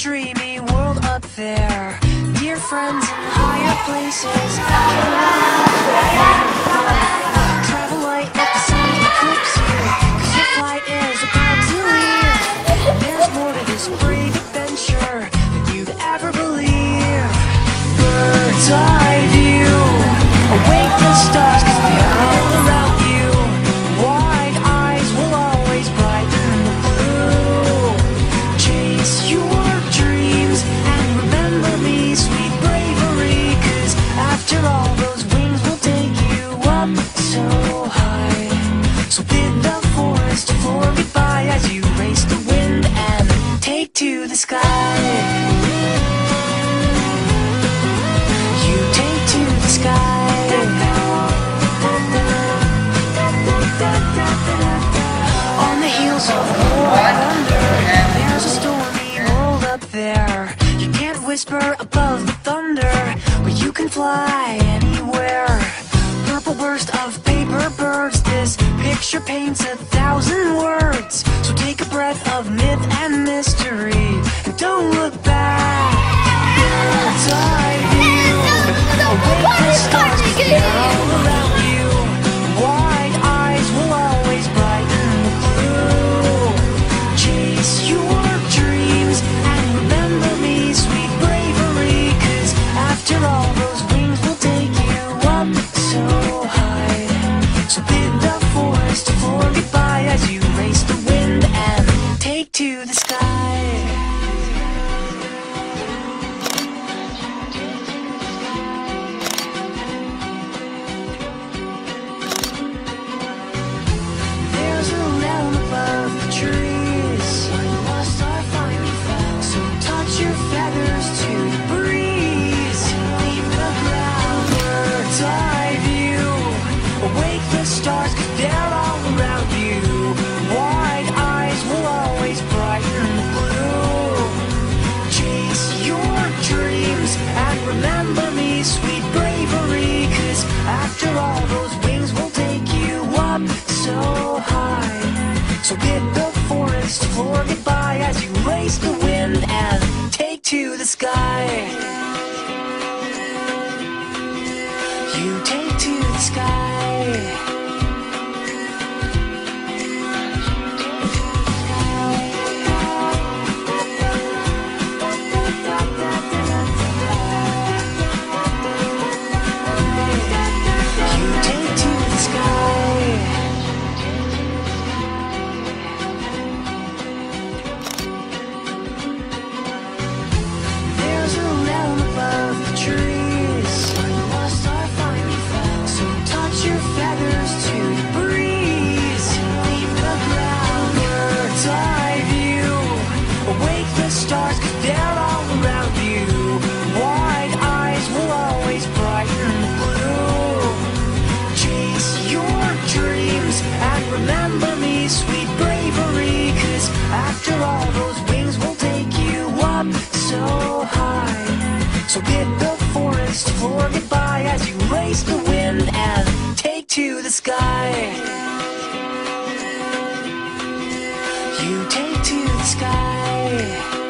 dreamy world up there. Dear friends in higher places, travel light at the sun eclipse you, 'cause your flight is about to leave. There's more to this brave adventure than you'd ever believe. Bird's eye view, awake the stars 'cause they're all around you. Wide eyes will always brighten the blue. Chase your dreams and remember me, sweet bravery, 'cause after all those wings will take you up so high. So bid the forest floor goodbye as you race the wind and take to the sky. You take to the sky. On the heels of war and thunder, there's a stormy world up there. You can't whisper above the thunder, but you can fly anywhere. Purple burst of paper birds, this picture paints 1,000 words. So take a breath of myth and mystery and don't look back. Bird's eye view, awake the stars 'cause they're all around you. Wide eyes will always brighten the blue. Chase your dreams and remember me, sweet bravery, 'cause after all those wings will take you up so high. So bid the forest floor goodbye as you race the wind and take to the sky. There's a realm above the trees, lost or finally found. So touch your feathers to the breeze, leave the ground. Bird's eye view, awake the stars 'cause they're all around you. Wide eyes will always brighten the blue. Chase your dreams and remember me, sweet bravery, 'cause after all those wings will take you up so high. So bid the forest floor goodbye as you race the wind and take to the sky. You take to the sky. You take to the sky. There's a realm above the trees, lost or finally found. So touch your feathers to the breeze, leave the ground. Bird's eye view, awake the stars 'cause they're all around you. Wide eyes will always brighten the blue. Chase your dreams and remember me, sweet bravery, 'cause after all those wings will take you up so high. So bid the forest floor goodbye as you race the wind and take to the sky. You take to the sky.